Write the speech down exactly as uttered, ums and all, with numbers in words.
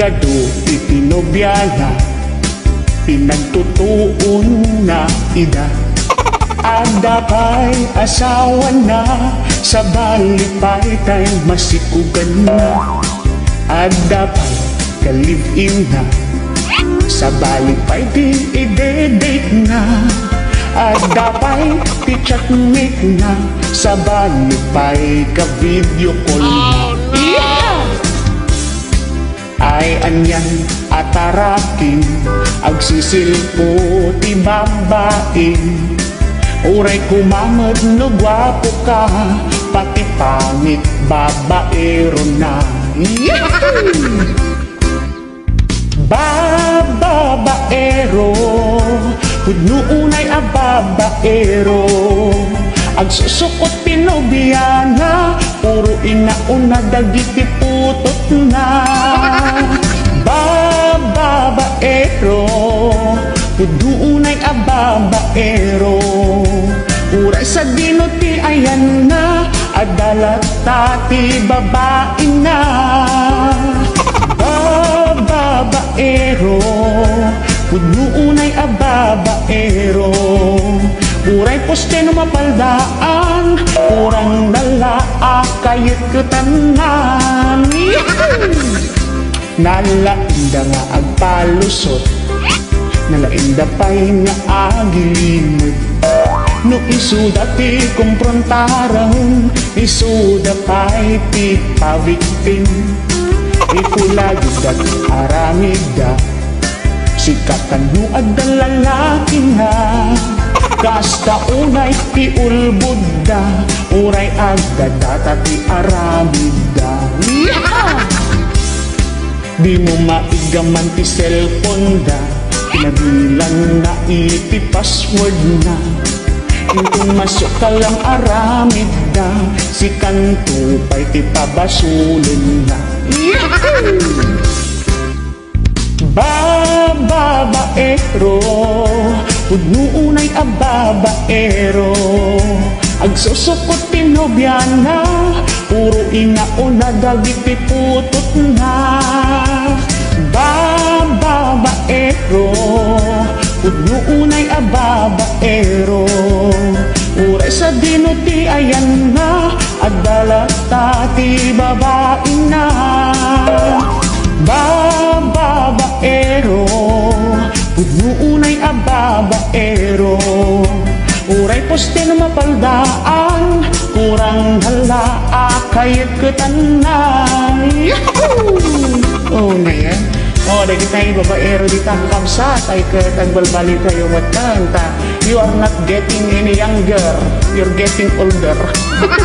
Agado itinobyana, pinagtutuon na ida. Adapay asawa na, sa balipay tay masikugan na. Adapay kalivin na, sa balipay di ide-date na. Adapay ti chatmate na, sa balipay ka video call na. Yeah! Ay anyan atarakin, agsisilpo ti babain. Uray kumamad no gwapo ka, pati pangit babaero na. Yahoo! Babaero, pudnuunay a babaero. Agsusukot pinobiyana, puro inauna dagiti putot na. Babaero, pudnuunay a babaero. Uray sa dinuti ayan na, adalat tati babae na. Babaero, pudnuunay a babaero. Uray poste no mapaldaan, urang nalaa kayat ketanan. Nalainda nga agpalusot, nalainda pa'y nga agilimod. No isuda ti kumprontarang, isuda pa'y ti pabiktin. Ipulagidat aramida, sikatan mo agdang lalaki na. Kasta unay ti ulbudda, uray agdadata ti aramida. Yeah! Di mo maigaman ti cellphone da, pinabilan na iti password na. Kung masok ka lang aramid da, si kanto pa'y ti pabasulin na. Yahoo! Babaero, pudnuunay a babaero. Agsusukot ti nobyana, puro inauna dagiti putot na. Babaero, pudnuunay a babaero. Uray sa dinuti ayan na, adala tati babae na. Babaero, pudnuunay a babaero. Uray poste na mapaldaan, kurang halaa kayat ketanan. Yahoo! Oh na yan. Oh, dahil tayo babaero di tangkamsat, ay katagbalbali tayo matanta. You are not getting any younger, you're getting older.